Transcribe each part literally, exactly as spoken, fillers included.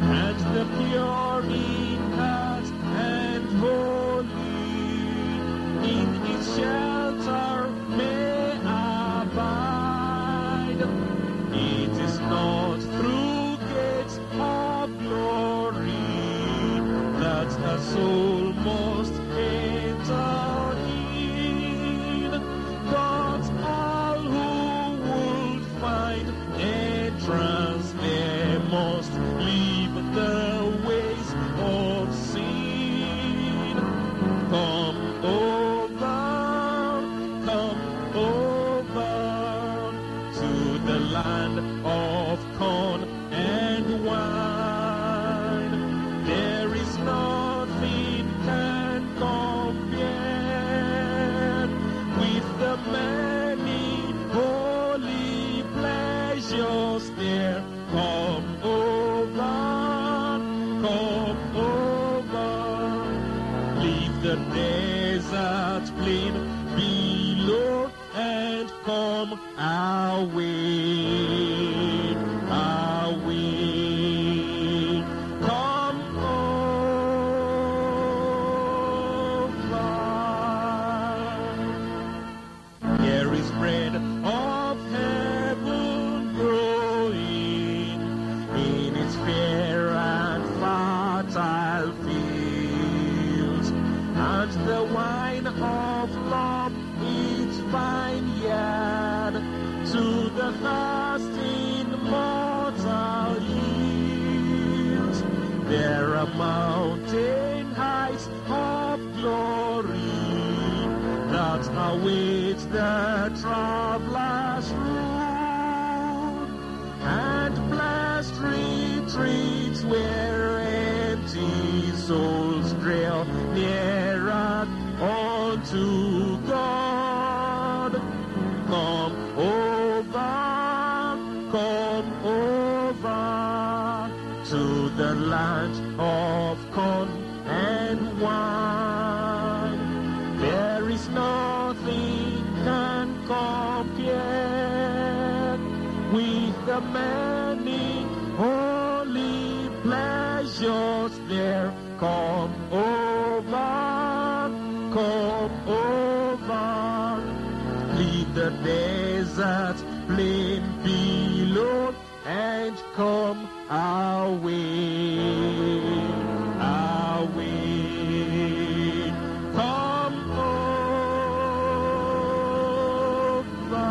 and the pure in heart and holy in its shelter may abide. It is not through gates of glory that a soul must enter in, but all who would find entrance there must leave the ways of sin. Come over, come over to the land of corn and wine. There is nothing can compare with the many holy pleasures there. Come over, come over, leave the desert plain below and come our way, our way. Come over. Here is bread of heaven growing in its fair and fertile fields, and the wine of love its vineyard to the thirsting mortal yields. There are mountain heights of glory that await the traveler's road, and blessed retreats where empty souls draw nearer unto God. Come over, come over to the land of corn and wine. There is nothing can compare with the many holy pleasures there. Come over, come over, leave the desert plain below and come our way, our way. Come over.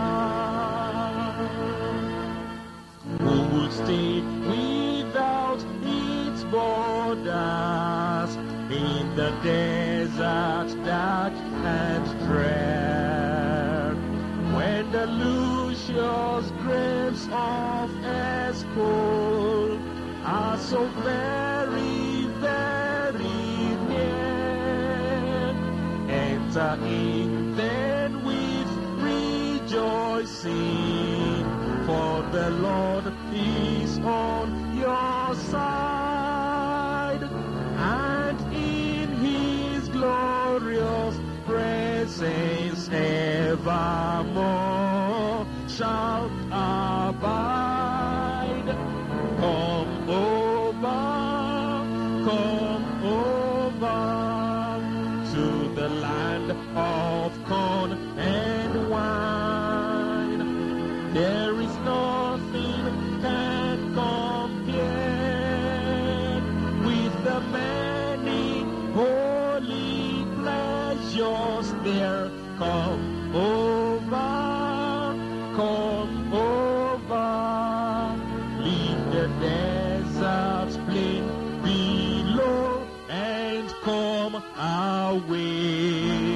Who would stay without its borders in the desert dark and drear, when the luscious grapes of Eshcol are so very, very near? Enter in then with rejoicing, for the Lord is on your side, and in his glorious presence evermore shall abide. Come over, come over to the land of corn and wine. There is nothing can compare with the many holy pleasures there. Come over, come over, leave the desert plain below and come our way.